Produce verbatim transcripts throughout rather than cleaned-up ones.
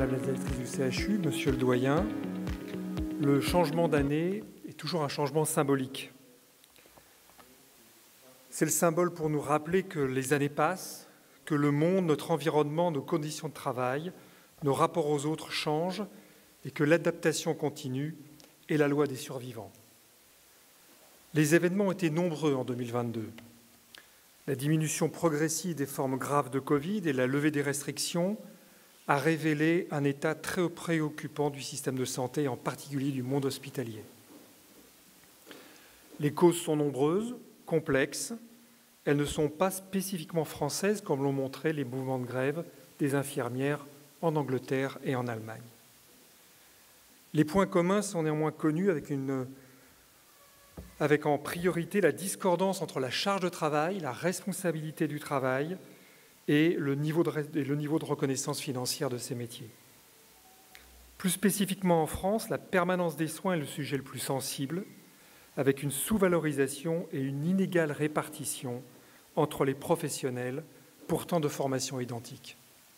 Madame la directrice du C H U, Monsieur le doyen, le changement d'année est toujours un changement symbolique. C'est le symbole pour nous rappeler que les années passent, que le monde, notre environnement, nos conditions de travail, nos rapports aux autres changent et que l'adaptation continue est la loi des survivants. Les événements ont été nombreux en deux mille vingt-deux. La diminution progressive des formes graves de Covid et la levée des restrictions a révélé un état très préoccupant du système de santé, et en particulier du monde hospitalier. Les causes sont nombreuses, complexes. Elles ne sont pas spécifiquement françaises, comme l'ont montré les mouvements de grève des infirmières en Angleterre et en Allemagne. Les points communs sont néanmoins connus, avec, une, avec en priorité la discordance entre la charge de travail, la responsabilité du travail et le niveau de, et le niveau de reconnaissance financière de ces métiers. Plus spécifiquement en France, la permanence des soins est le sujet le plus sensible, avec une sous-valorisation et une inégale répartition entre les professionnels, pourtant de formation identique.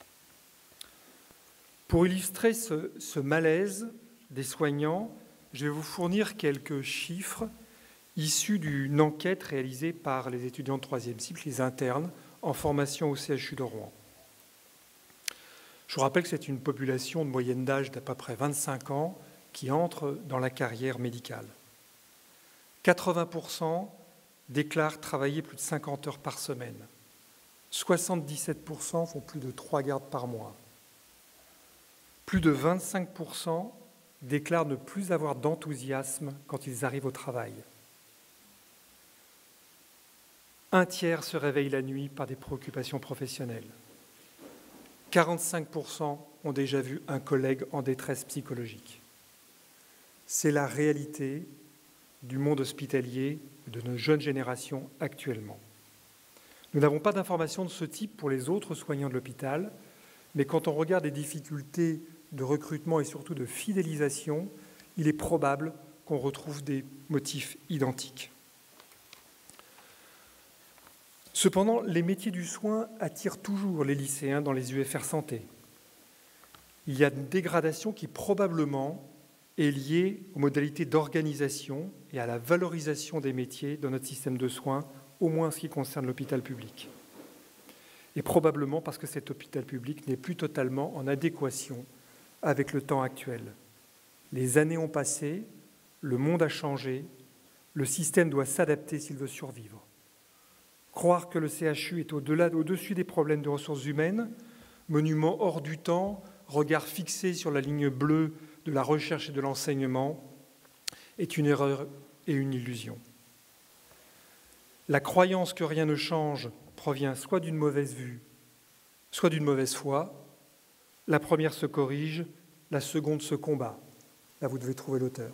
Pour illustrer ce, ce malaise des soignants, je vais vous fournir quelques chiffres issus d'une enquête réalisée par les étudiants de troisième cycle, les internes, en formation au C H U de Rouen. Je vous rappelle que c'est une population de moyenne d'âge d'à peu près vingt-cinq ans qui entre dans la carrière médicale. quatre-vingts pour cent déclarent travailler plus de cinquante heures par semaine. soixante-dix-sept pour cent font plus de trois gardes par mois. Plus de vingt-cinq pour cent déclarent ne plus avoir d'enthousiasme quand ils arrivent au travail. Un tiers se réveille la nuit par des préoccupations professionnelles. quarante-cinq pour cent ont déjà vu un collègue en détresse psychologique. C'est la réalité du monde hospitalier de nos jeunes générations actuellement. Nous n'avons pas d'informations de ce type pour les autres soignants de l'hôpital, mais quand on regarde les difficultés de recrutement et surtout de fidélisation, il est probable qu'on retrouve des motifs identiques. Cependant, les métiers du soin attirent toujours les lycéens dans les U F R santé. Il y a une dégradation qui probablement est liée aux modalités d'organisation et à la valorisation des métiers dans notre système de soins, au moins en ce qui concerne l'hôpital public. Et probablement parce que cet hôpital public n'est plus totalement en adéquation avec le temps actuel. Les années ont passé, le monde a changé, le système doit s'adapter s'il veut survivre. Croire que le C H U est au-delà, au-dessus des problèmes de ressources humaines, monument hors du temps, regard fixé sur la ligne bleue de la recherche et de l'enseignement, est une erreur et une illusion. La croyance que rien ne change provient soit d'une mauvaise vue, soit d'une mauvaise foi. La première se corrige, la seconde se combat. Là, vous devez trouver l'auteur.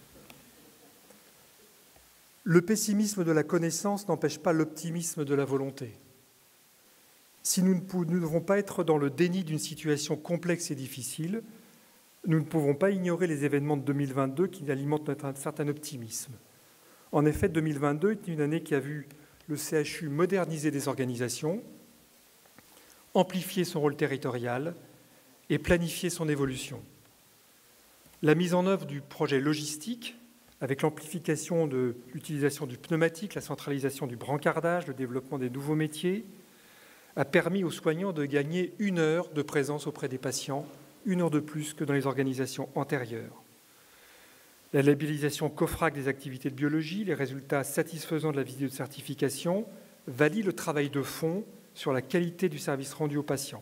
Le pessimisme de la connaissance n'empêche pas l'optimisme de la volonté. Si nous ne, nous ne devons pas être dans le déni d'une situation complexe et difficile, nous ne pouvons pas ignorer les événements de deux mille vingt-deux qui alimentent notre, un certain optimisme. En effet, deux mille vingt-deux est une année qui a vu le C H U moderniser des organisations, amplifier son rôle territorial et planifier son évolution. La mise en œuvre du projet logistique, avec l'amplification de l'utilisation du pneumatique, la centralisation du brancardage, le développement des nouveaux métiers, a permis aux soignants de gagner une heure de présence auprès des patients, une heure de plus que dans les organisations antérieures. La labellisation COFRAC des activités de biologie, les résultats satisfaisants de la visite de certification valident le travail de fond sur la qualité du service rendu aux patients.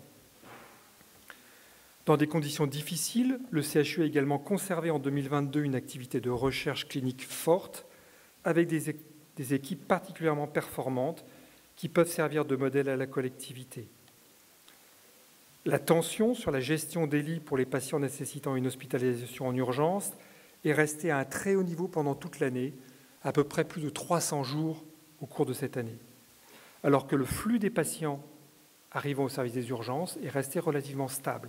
Dans des conditions difficiles, le C H U a également conservé en deux mille vingt-deux une activité de recherche clinique forte avec des, é- des équipes particulièrement performantes qui peuvent servir de modèle à la collectivité. La tension sur la gestion des lits pour les patients nécessitant une hospitalisation en urgence est restée à un très haut niveau pendant toute l'année, à peu près plus de trois cents jours au cours de cette année, alors que le flux des patients arrivant au service des urgences est resté relativement stable.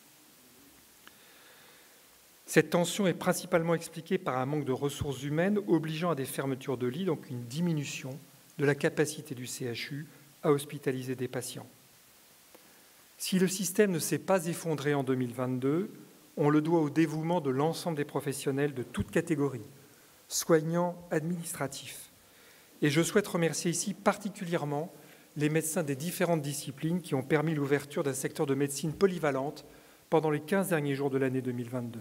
Cette tension est principalement expliquée par un manque de ressources humaines obligeant à des fermetures de lits, donc une diminution de la capacité du C H U à hospitaliser des patients. Si le système ne s'est pas effondré en deux mille vingt-deux, on le doit au dévouement de l'ensemble des professionnels de toutes catégories, soignants, administratifs. Et je souhaite remercier ici particulièrement les médecins des différentes disciplines qui ont permis l'ouverture d'un secteur de médecine polyvalente pendant les quinze derniers jours de l'année deux mille vingt-deux.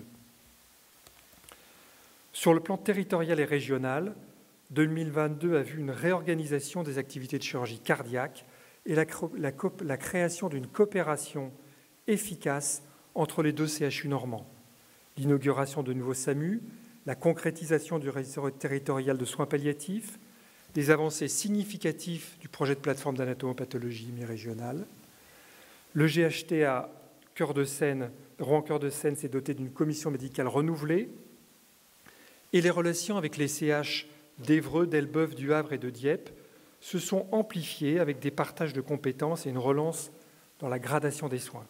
Sur le plan territorial et régional, deux mille vingt-deux a vu une réorganisation des activités de chirurgie cardiaque et la, la, la création d'une coopération efficace entre les deux C H U normands. L'inauguration de nouveaux SAMU, la concrétisation du réseau territorial de soins palliatifs, des avancées significatives du projet de plateforme d'anatomopathologie mi-régionale. Le G H T à Cœur-de-Seine, Rouen-Cœur-de-Seine s'est doté d'une commission médicale renouvelée et les relations avec les C H d'Évreux, d'Elbeuf, du Havre et de Dieppe se sont amplifiées avec des partages de compétences et une relance dans la gradation des soins.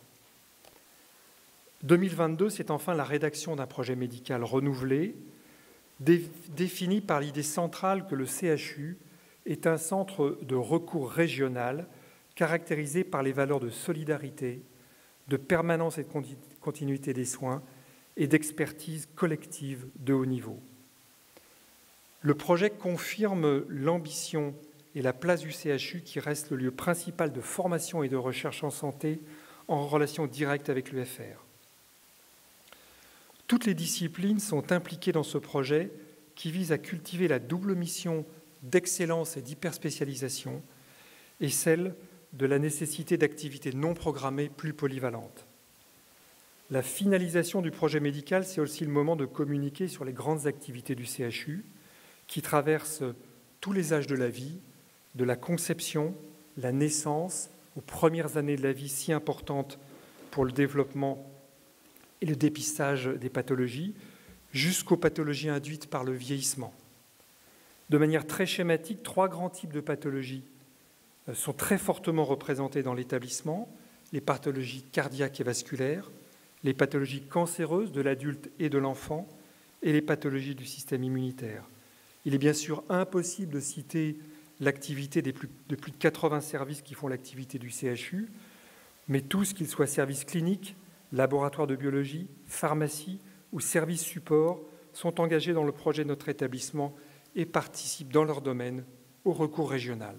deux mille vingt-deux, c'est enfin la rédaction d'un projet médical renouvelé, dé, défini par l'idée centrale que le C H U est un centre de recours régional caractérisé par les valeurs de solidarité, de permanence et de continuité des soins et d'expertise collective de haut niveau. Le projet confirme l'ambition et la place du C H U qui reste le lieu principal de formation et de recherche en santé en relation directe avec l'U F R. Toutes les disciplines sont impliquées dans ce projet qui vise à cultiver la double mission d'excellence et d'hyperspécialisation et celle de la nécessité d'activités non programmées plus polyvalentes. La finalisation du projet médical, c'est aussi le moment de communiquer sur les grandes activités du C H U qui traversent tous les âges de la vie, de la conception, la naissance, aux premières années de la vie si importantes pour le développement et le dépistage des pathologies, jusqu'aux pathologies induites par le vieillissement. De manière très schématique, trois grands types de pathologies sont très fortement représentés dans l'établissement, les pathologies cardiaques et vasculaires, les pathologies cancéreuses de l'adulte et de l'enfant et les pathologies du système immunitaire. Il est bien sûr impossible de citer l'activité des plus, de plus de quatre-vingts services qui font l'activité du C H U, mais tous, qu'ils soient services cliniques, laboratoires de biologie, pharmacie ou services support, sont engagés dans le projet de notre établissement et participent dans leur domaine au recours régional.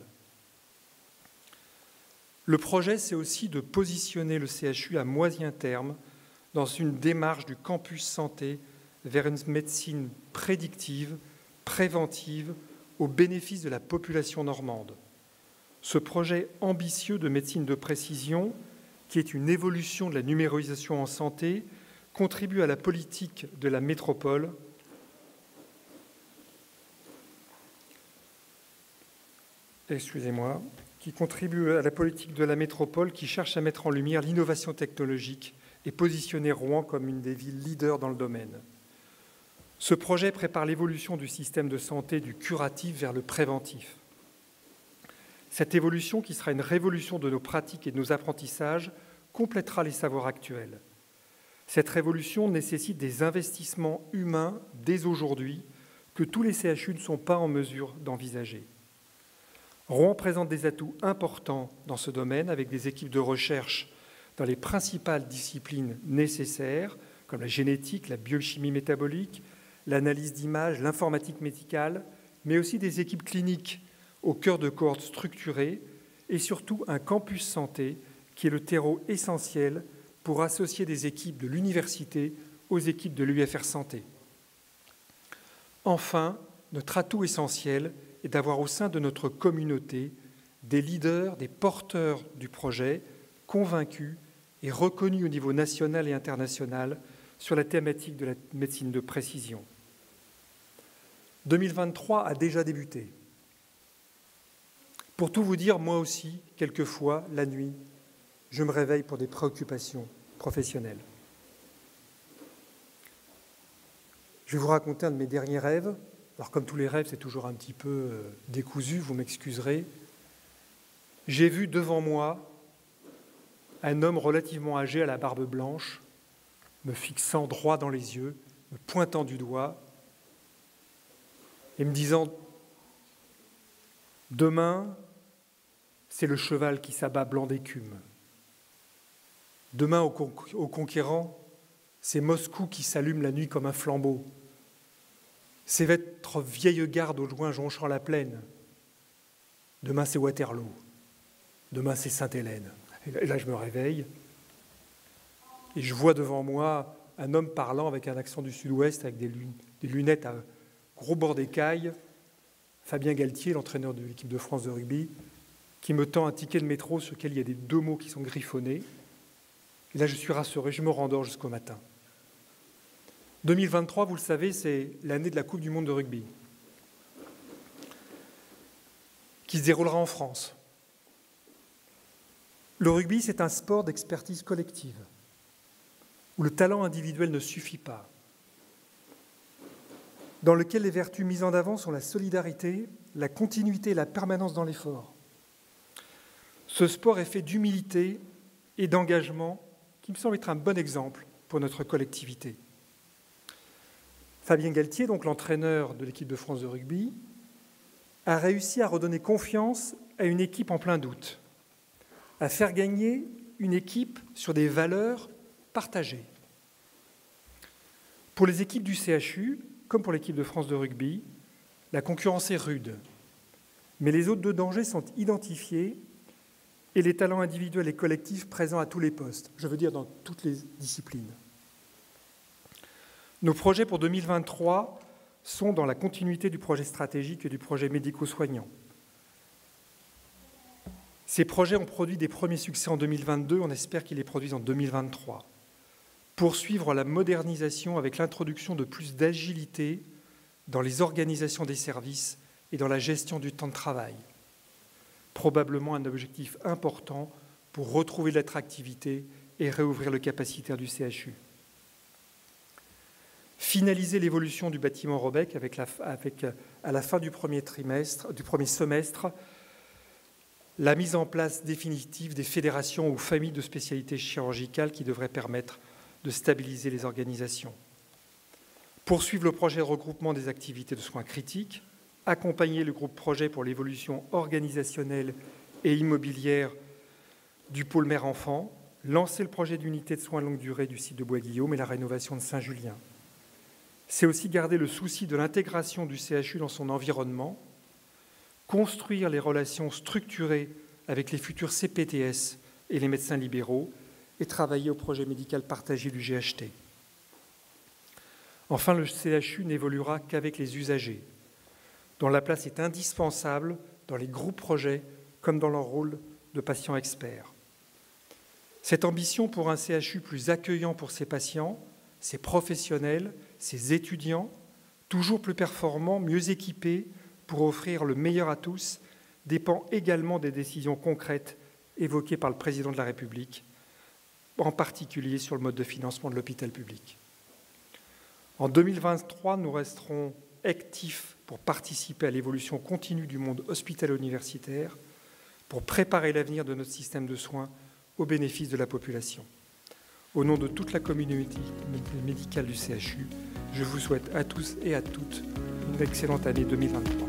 Le projet, c'est aussi de positionner le C H U à moyen terme dans une démarche du campus santé vers une médecine prédictive, préventive, au bénéfice de la population normande. Ce projet ambitieux de médecine de précision, qui est une évolution de la numérisation en santé, contribue à la politique de la métropole excusez-moi, qui contribue à la politique de la métropole qui cherche à mettre en lumière l'innovation technologique et positionner Rouen comme une des villes leaders dans le domaine. Ce projet prépare l'évolution du système de santé du curatif vers le préventif. Cette évolution, qui sera une révolution de nos pratiques et de nos apprentissages, complétera les savoirs actuels. Cette révolution nécessite des investissements humains dès aujourd'hui que tous les C H U ne sont pas en mesure d'envisager. Rouen présente des atouts importants dans ce domaine avec des équipes de recherche dans les principales disciplines nécessaires, comme la génétique, la biochimie métabolique, l'analyse d'images, l'informatique médicale, mais aussi des équipes cliniques au cœur de cohortes structurées et surtout un campus santé qui est le terreau essentiel pour associer des équipes de l'université aux équipes de l'U F R Santé. Enfin, notre atout essentiel est d'avoir au sein de notre communauté des leaders, des porteurs du projet, convaincus et reconnus au niveau national et international sur la thématique de la médecine de précision. deux mille vingt-trois a déjà débuté. Pour tout vous dire, moi aussi, quelquefois, la nuit, je me réveille pour des préoccupations professionnelles. Je vais vous raconter un de mes derniers rêves. Alors, comme tous les rêves, c'est toujours un petit peu euh, décousu, vous m'excuserez. J'ai vu devant moi un homme relativement âgé à la barbe blanche, me fixant droit dans les yeux, me pointant du doigt et me disant « Demain, c'est le cheval qui s'abat blanc d'écume. Demain, aux, con aux conquérants, c'est Moscou qui s'allume la nuit comme un flambeau. C'est votre vieille garde au joint jonchant la plaine. Demain, c'est Waterloo. Demain, c'est Sainte-Hélène. Et là, je me réveille et je vois devant moi un homme parlant avec un accent du sud-ouest, avec des, lun des lunettes à gros bord d'écaille, Fabien Galtier, l'entraîneur de l'équipe de France de rugby, qui me tend un ticket de métro sur lequel il y a des deux mots qui sont griffonnés. Et là, je suis rassuré, je me rendors jusqu'au matin. deux mille vingt-trois, vous le savez, c'est l'année de la Coupe du monde de rugby, qui se déroulera en France. Le rugby, c'est un sport d'expertise collective, où le talent individuel ne suffit pas, dans lequel les vertus mises en avant sont la solidarité, la continuité et la permanence dans l'effort. Ce sport est fait d'humilité et d'engagement, qui me semble être un bon exemple pour notre collectivité. Fabien Galtier, donc l'entraîneur de l'équipe de France de rugby, a réussi à redonner confiance à une équipe en plein doute, à faire gagner une équipe sur des valeurs partagées. Pour les équipes du C H U, comme pour l'équipe de France de rugby, la concurrence est rude, mais les zones de danger sont identifiées et les talents individuels et collectifs présents à tous les postes, je veux dire dans toutes les disciplines. Nos projets pour deux mille vingt-trois sont dans la continuité du projet stratégique et du projet médico-soignant. Ces projets ont produit des premiers succès en deux mille vingt-deux, on espère qu'ils les produisent en deux mille vingt-trois. Poursuivre la modernisation avec l'introduction de plus d'agilité dans les organisations des services et dans la gestion du temps de travail. Probablement un objectif important pour retrouver l'attractivité et réouvrir le capacitaire du C H U. Finaliser l'évolution du bâtiment Robec avec, la, avec à la fin du premier trimestre, du premier semestre, la mise en place définitive des fédérations ou familles de spécialités chirurgicales qui devraient permettre de stabiliser les organisations. Poursuivre le projet de regroupement des activités de soins critiques, accompagner le groupe projet pour l'évolution organisationnelle et immobilière du pôle mère-enfant, lancer le projet d'unité de soins longue durée du site de Bois-Guillaume et la rénovation de Saint-Julien. C'est aussi garder le souci de l'intégration du C H U dans son environnement, construire les relations structurées avec les futurs C P T S et les médecins libéraux et travailler au projet médical partagé du G H T. Enfin, le C H U n'évoluera qu'avec les usagers, dont la place est indispensable dans les groupes projets comme dans leur rôle de patients experts. Cette ambition pour un C H U plus accueillant pour ses patients, ses professionnels, ses étudiants, toujours plus performants, mieux équipés pour offrir le meilleur à tous, dépend également des décisions concrètes évoquées par le Président de la République, en particulier sur le mode de financement de l'hôpital public. En deux mille vingt-trois, nous resterons actifs pour participer à l'évolution continue du monde hospitalo-universitaire, pour préparer l'avenir de notre système de soins au bénéfice de la population. Au nom de toute la communauté médicale du C H U, je vous souhaite à tous et à toutes une excellente année deux mille vingt-trois.